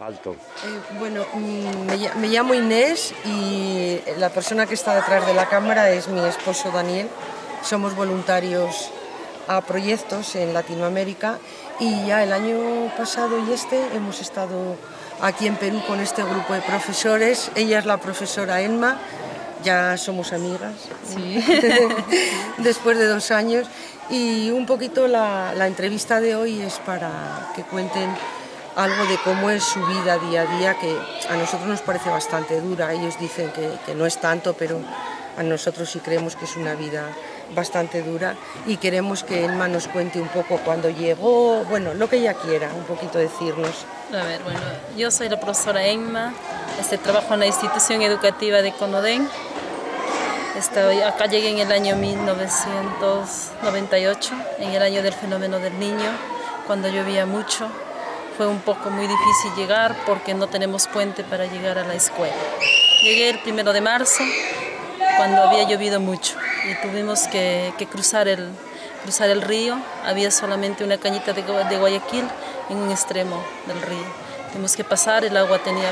Alto. Me llamo Inés y la persona que está detrás de la cámara es mi esposo Daniel. Somos voluntarios a proyectos en Latinoamérica y ya el año pasado y hemos estado aquí en Perú con este grupo de profesores. Ella es la profesora Enma, ya somos amigas, sí. Después de 2 años. Y un poquito la entrevista de hoy es para que cuenten algo de cómo es su vida día a día, que a nosotros nos parece bastante dura. Ellos dicen que no es tanto, pero a nosotros sí creemos que es una vida bastante dura y queremos que Enma nos cuente un poco cuándo llegó, bueno, lo que ella quiera, un poquito decirnos. A ver, bueno, yo soy la profesora Enma, trabajo en la institución educativa de Conodén. Acá llegué en el año 1998, en el año del fenómeno del niño, cuando llovía mucho. Fue un poco muy difícil llegar porque no tenemos puente para llegar a la escuela. Llegué el 1 de marzo, cuando había llovido mucho, y tuvimos que cruzar el río. Había solamente una cañita de Guayaquil en un extremo del río. Tuvimos que pasar, el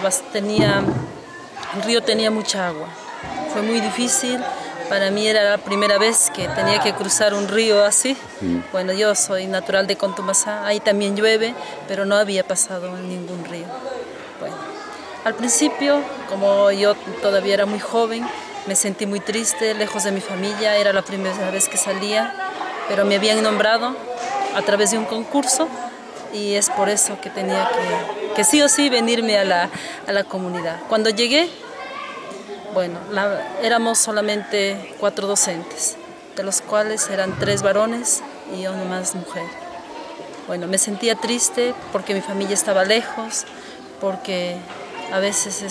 río tenía mucha agua. Fue muy difícil. Para mí era la primera vez que tenía que cruzar un río así. Bueno, yo soy natural de Contumasá, ahí también llueve, pero no había pasado en ningún río. Bueno, al principio, como yo todavía era muy joven, me sentí muy triste, lejos de mi familia, era la primera vez que salía, pero me habían nombrado a través de un concurso y es por eso que tenía que sí o sí venirme a la comunidad. Cuando llegué, bueno, éramos solamente 4 docentes, de los cuales eran 3 varones y una más mujer. Bueno, me sentía triste porque mi familia estaba lejos, porque a veces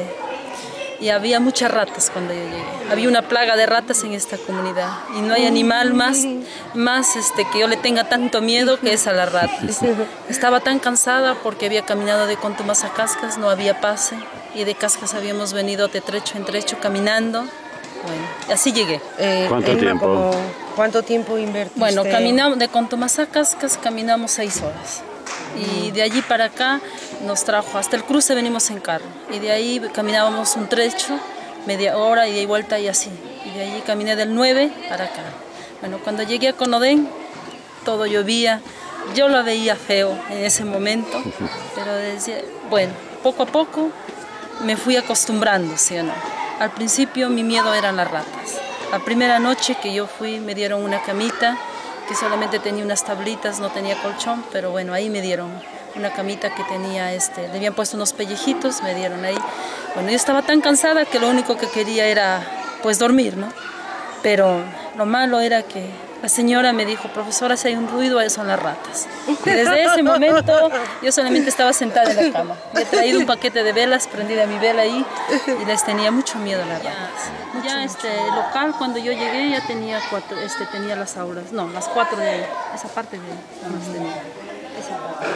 y había muchas ratas cuando yo llegué. Había una plaga de ratas en esta comunidad y no hay animal más que yo le tenga tanto miedo que es a las ratas. Estaba tan cansada porque había caminado de Contumasá a Cascas, no había pase, y de Cascas habíamos venido de trecho en trecho caminando. Bueno, así llegué. ¿Cuánto tiempo? ¿Cuánto tiempo invertiste? Bueno, caminamos de Contumasá a Cascas, caminamos 6 horas. Y de allí para acá nos trajo, hasta el cruce venimos en carro. Y de ahí caminábamos un trecho, media hora, y de vuelta y así. Y de allí caminé del 9 para acá. Bueno, cuando llegué a Conodén, todo llovía. Yo lo veía feo en ese momento, pero decía, bueno, poco a poco me fui acostumbrando, ¿sí o no? Al principio mi miedo eran las ratas. La primera noche que yo fui me dieron una camita que solamente tenía unas tablitas, no tenía colchón, pero bueno, ahí me dieron una camita que tenía, le habían puesto unos pellejitos, me dieron ahí. Bueno, yo estaba tan cansada que lo único que quería era, pues, dormir, ¿no? Pero lo malo era que la señora me dijo, profesora, si hay un ruido, ahí son las ratas. Y desde ese momento yo solamente estaba sentada en la cama. Me he traído un paquete de velas, prendida mi vela ahí, y les tenía mucho miedo a las ratas. Ya local, cuando yo llegué, ya tenía tenía las aulas, no, las 4 de ahí, esa parte de ahí, tenía, esa parte.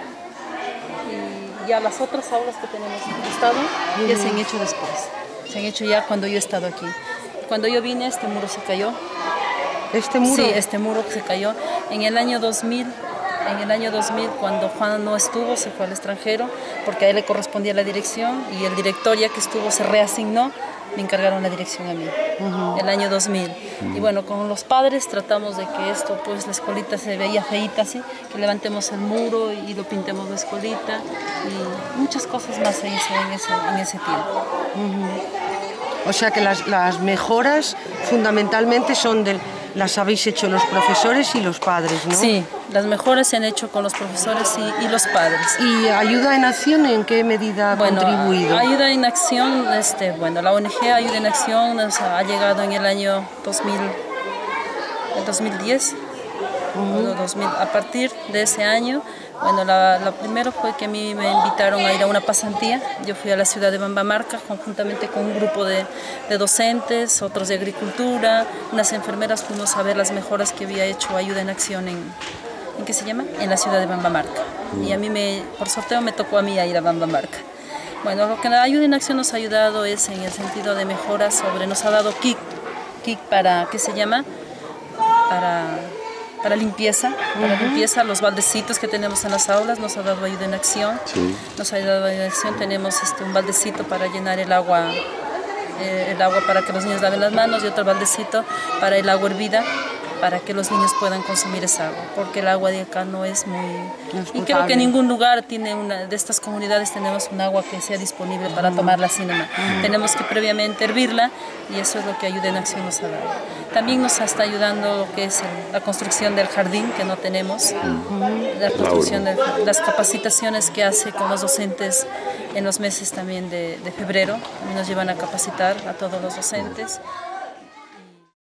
Y ya las otras aulas que tenemos en el estado, ya se han hecho después. Se han hecho ya cuando yo he estado aquí. Cuando yo vine, este muro se cayó. ¿Este muro? Sí, este muro se cayó en el año 2000. En el año 2000, cuando Juan no estuvo, se fue al extranjero, porque a él le correspondía la dirección, y el director, ya que estuvo, se reasignó, me encargaron la dirección a mí, el año 2000. Y bueno, con los padres tratamos de que esto, pues la escuelita se veía feíta así, que levantemos el muro y lo pintemos la escuelita, y muchas cosas más se hizo en ese tiempo. O sea que las mejoras fundamentalmente las habéis hecho los profesores y los padres, ¿no? Sí, las mejoras se han hecho con los profesores y los padres. ¿Y Ayuda en Acción en qué medida ha contribuido? Ayuda en Acción, la ONG Ayuda en Acción ha llegado en el año 2010. A partir de ese año, lo primero fue que a mí me invitaron a ir a una pasantía. Yo fui a la ciudad de Bambamarca conjuntamente con un grupo de docentes, otros de agricultura, unas enfermeras. Fuimos a ver las mejoras que había hecho Ayuda en Acción ¿en qué se llama? En la ciudad de Bambamarca. Y a mí, por sorteo, me tocó a mí ir a Bambamarca. Bueno, lo que la Ayuda en Acción nos ha ayudado es en el sentido de mejoras nos ha dado kit para, ¿qué se llama? limpieza, los baldecitos que tenemos en las aulas, nos ha dado ayuda en acción. Sí. Nos ha ayudado en acción, tenemos un baldecito para llenar el agua para que los niños laven las manos y otro baldecito para el agua hervida, para que los niños puedan consumir esa agua, porque el agua de acá no es muy... y creo que en ningún lugar de estas comunidades tenemos un agua que sea disponible para tomarla así nomás. Tenemos que previamente hervirla y eso es lo que Ayuda en Acción nos ha dado. También nos está ayudando lo que es la construcción del jardín, que no tenemos, la construcción de las capacitaciones que hace con los docentes en los meses también de febrero. También nos llevan a capacitar a todos los docentes.